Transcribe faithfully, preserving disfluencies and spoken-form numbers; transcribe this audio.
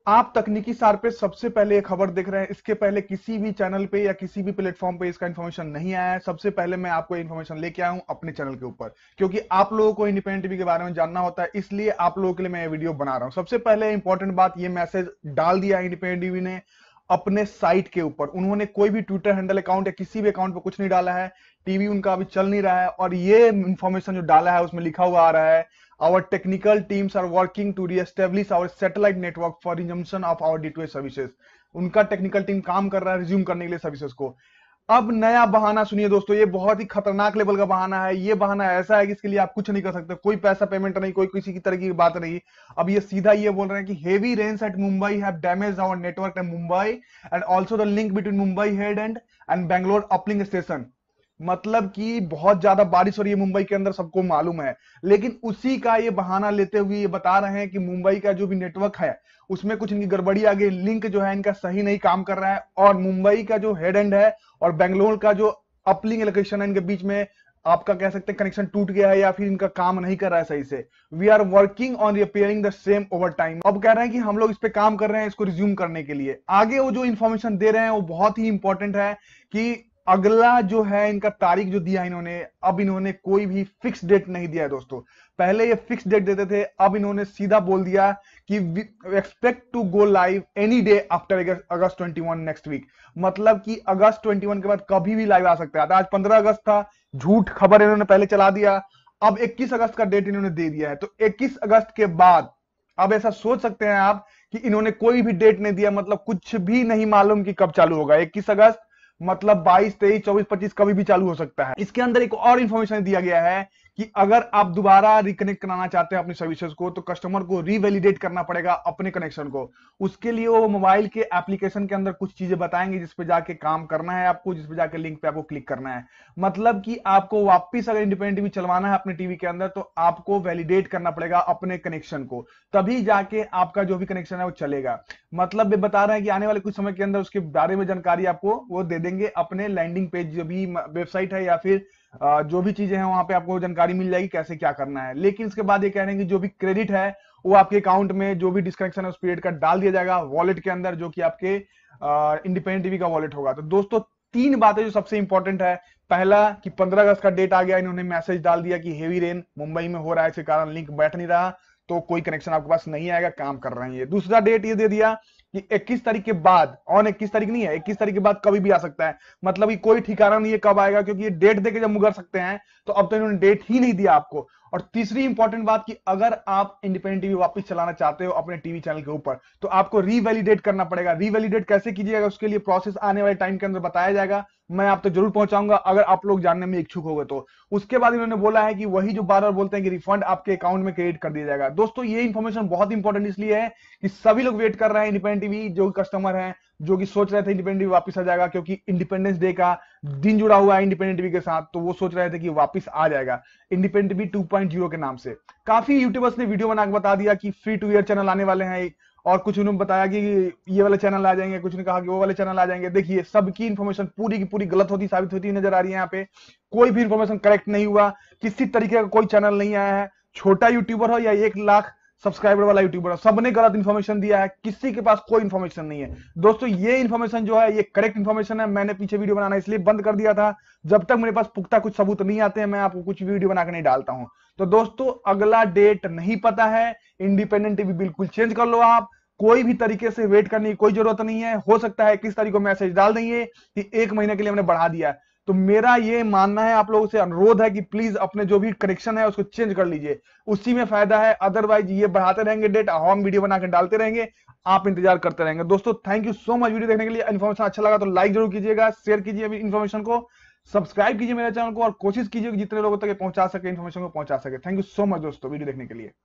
आप तकनीकी सार पे सबसे पहले ये खबर देख रहे हैं। इसके पहले किसी भी चैनल पे या किसी भी प्लेटफॉर्म पे इसका इन्फॉर्मेशन नहीं आया है। सबसे पहले मैं आपको इन्फॉर्मेशन लेके आया हूं अपने चैनल के ऊपर, क्योंकि आप लोगों को इंडिपेंडेंट टीवी के बारे में जानना होता है, इसलिए आप लोगों के लिए मैं ये वीडियो बना रहा हूं। सबसे पहले इंपॉर्टेंट बात, ये मैसेज डाल दिया इंडिपेंडेंट टीवी ने अपने साइट के ऊपर। उन्होंने कोई भी ट्विटर हैंडल अकाउंट या किसी भी अकाउंट पर कुछ नहीं डाला है। टीवी उनका अभी चल नहीं रहा है, और ये इंफॉर्मेशन जो डाला है उसमें लिखा हुआ आ रहा है, our technical teams are working to re-establish our satellite network for resumption of our D two H services। उनका टेक्निकल टीम काम कर रहा है रिज्यूम करने के लिए सर्विसेज को। अब नया बहाना सुनिए दोस्तों, ये बहुत ही खतरनाक लेवल का बहाना है। ये बहाना ऐसा है कि इसके लिए आप कुछ नहीं कर सकते, कोई पैसा पेमेंट नहीं, कोई किसी की तरह की बात नहीं। अब ये सीधा ये बोल रहे हैं कि heavy rains at Mumbai have damaged our network at Mumbai and also the link between Mumbai head and and Bangalore uplink station. मतलब कि बहुत ज्यादा बारिश हो रही है मुंबई के अंदर, सबको मालूम है। लेकिन उसी का ये बहाना लेते हुए ये बता रहे हैं कि मुंबई का जो भी नेटवर्क है उसमें कुछ इनकी गड़बड़ी आ गई, लिंक जो है इनका सही नहीं काम कर रहा है, और मुंबई का जो हेड एंड है और बेंगलोर का जो अपलिंक लोकेशन है इनके बीच में आपका कह सकते हैं कनेक्शन टूट गया है, या फिर इनका काम नहीं कर रहा है सही से। We are working on repairing the same over time. अब कह रहे हैं कि हम लोग इस पे काम कर रहे हैं इसको रिज्यूम करने के लिए। आगे वो जो इंफॉर्मेशन दे रहे हैं वो बहुत ही इंपॉर्टेंट है कि अगला जो है इनका तारीख जो दिया इन्होंने, अब इन्होंने कोई भी फिक्स डेट नहीं दिया है दोस्तों। पहले ये फिक्स डेट देते थे, अब इन्होंने सीधा बोल दिया कि expect to go live any day after August twenty one next week. मतलब कि अगस्त ट्वेंटी वन के बाद कभी भी लाइव आ सकता है। आज पंद्रह अगस्त था, झूठ खबर इन्होंने पहले चला दिया, अब इक्कीस अगस्त का डेट इन्होंने दे दिया है। तो इक्कीस अगस्त के बाद अब ऐसा सोच सकते हैं आप कि इन्होंने कोई भी डेट नहीं दिया, मतलब कुछ भी नहीं मालूम कि कब चालू होगा। इक्कीस अगस्त मतलब बाईस, तेईस, चौबीस, पच्चीस कभी भी चालू हो सकता है। इसके अंदर एक और इंफॉर्मेशन दिया गया है कि अगर आप दोबारा रिकनेक्ट कराना चाहते हैं अपनी सर्विसेज को, तो कस्टमर को रीवैलिडेट करना पड़ेगा अपने कनेक्शन को। उसके लिए वो मोबाइल के एप्लीकेशन के अंदर कुछ चीजें बताएंगे जिस पे जाके काम करना है आपको, जिस पे जाके लिंक पे आपको क्लिक करना है। मतलब कि आपको वापस अगर इंडिपेंडेंट टीवी चलवाना है अपने टीवी के अंदर, तो आपको वैलिडेट करना पड़ेगा अपने कनेक्शन को, तभी जाके आपका जो भी कनेक्शन है वो चलेगा। मतलब ये बता रहे हैं कि आने वाले कुछ समय के अंदर उसके बारे में जानकारी आपको वो दे देंगे अपने लैंडिंग पेज, जो भी वेबसाइट है या फिर जो भी चीजें हैं वहां पे आपको जानकारी मिल जाएगी कैसे क्या करना है। लेकिन इसके बाद ये कह रहे हैं कि जो भी क्रेडिट है वो आपके अकाउंट में जो भी डिस्कनेक्शन है उस पीरियड का डाल दिया जाएगा वॉलेट के अंदर, जो कि आपके इंडिपेंडेंट टीवी का वॉलेट होगा। तो दोस्तों तीन बातें जो सबसे इंपॉर्टेंट है, पहला कि पंद्रह अगस्त का डेट आ गया, इन्होंने मैसेज डाल दिया कि हेवी रेन मुंबई में हो रहा है, इसके कारण लिंक बैठ नहीं रहा, तो कोई कनेक्शन आपके पास नहीं आएगा, काम कर रहे हैं ये। दूसरा डेट ये दे दिया कि इक्कीस तारीख के बाद, ऑन इक्कीस तारीख नहीं है, इक्कीस तारीख के बाद कभी भी आ सकता है। मतलब कि कोई ठिकाना नहीं है कब आएगा, क्योंकि ये डेट देके जब मुकर सकते हैं, तो अब तो इन्होंने डेट ही नहीं दिया आपको। और तीसरी इंपॉर्टेंट बात कि अगर आप इंडिपेंडेंट टीवी वापस चलाना चाहते हो अपने टीवी चैनल के ऊपर, तो आपको रीवैलिडेट करना पड़ेगा। रीवैलिडेट कैसे कीजिएगा उसके लिए प्रोसेस आने वाले टाइम के अंदर बताया जाएगा, मैं आप तो जरूर पहुंचाऊंगा अगर आप लोग जानने में इच्छुक हो गए तो। उसके बाद इन्होंने बोला है कि वही जो बार बार बोलते हैं कि रिफंड आपके अकाउंट में क्रेडिट कर दिया जाएगा। दोस्तों ये इंफॉर्मेशन बहुत इंपॉर्टेंट इसलिए है कि सभी लोग वेट कर रहे हैं, इंडिपेंडेंट टीवी जो कस्टमर हैं जो कि सोच रहे थे इंडिपेंडेंट टीवी वापस आ जाएगा, क्योंकि इंडिपेंडेंस डे का दिन जुड़ा हुआ है इंडिपेंडेंट टीवी के साथ, तो वो सोच रहे थे कि वापस आ जाएगा independent TV two point zero के नाम से। काफी यूट्यूबर्स ने वीडियो बना के बता दिया कि फ्री टू ईयर चैनल आने वाले हैं, और कुछ उन्होंने बताया कि ये वाले चैनल आ जाएंगे, कुछ ने कहा कि वो वाले चैनल आ जाएंगे। देखिए सबकी इंफॉर्मेशन पूरी की पूरी गलत होती साबित होती नजर आ रही है। यहाँ पे कोई भी इंफॉर्मेशन करेक्ट नहीं हुआ, किसी तरीके का कोई चैनल नहीं आया है, छोटा यूट्यूबर हो या एक लाख सब्सक्राइबर वाला यूट्यूबर हो, सबने गलत इंफॉर्मेशन दिया है, किसी के पास कोई इंफॉर्मेशन नहीं है। दोस्तों ये इंफॉर्मेशन जो है ये करेक्ट इंफॉर्मेशन है। मैंने पीछे वीडियो बनाना इसलिए बंद कर दिया था, जब तक मेरे पास पुख्ता कुछ सबूत नहीं आते हैं मैं आपको कुछ वीडियो बनाकर नहीं डालता हूं। तो दोस्तों अगला डेट नहीं पता है, इंडिपेंडेंट टीवी बिल्कुल चेंज कर लो आप, कोई भी तरीके से वेट करने की कोई जरूरत नहीं है। हो सकता है किस तारीख को मैसेज डाल देंगे कि एक महीने के लिए हमने बढ़ा दिया। तो मेरा ये मानना है, आप लोगों से अनुरोध है कि प्लीज अपने जो भी कनेक्शन है उसको चेंज कर लीजिए, उसी में फायदा है। अदरवाइज ये बढ़ाते रहेंगे डेट, हम वीडियो बनाकर डालते रहेंगे, आप इंतजार करते रहेंगे। दोस्तों thank you so much video देखने के लिए। इन्फॉर्मेशन अच्छा लगा तो लाइक जरूर कीजिएगा, शेयर कीजिए इन्फॉर्मेशन को, सब्सक्राइब कीजिए मेरे चैनल को, और कोशिश कीजिए कि जितने लोगों तक पहुंचा सके इन्फॉर्मेशन को पहुंचा सके। थैंक यू सो मच दोस्तों वीडियो देखने के लिए।